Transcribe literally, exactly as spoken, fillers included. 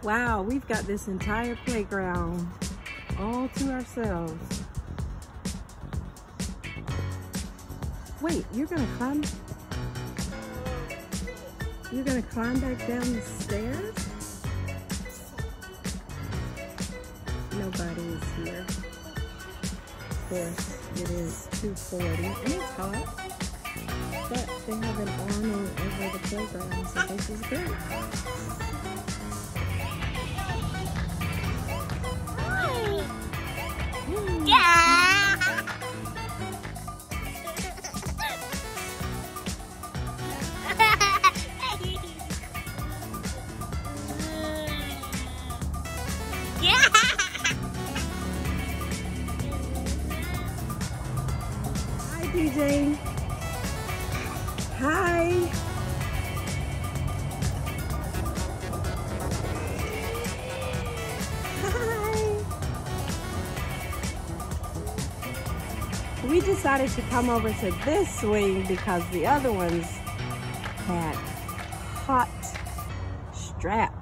Wow, we've got this entire playground all to ourselves. Wait, you're gonna climb? You're gonna climb back down the stairs? Nobody is here. Of course, it is two forty and it's hot, but they have an awning over the playground, so this is great. Yeah! Yeah! Hi, D J. Hi. We decided to come over to this swing because the other ones had hot straps.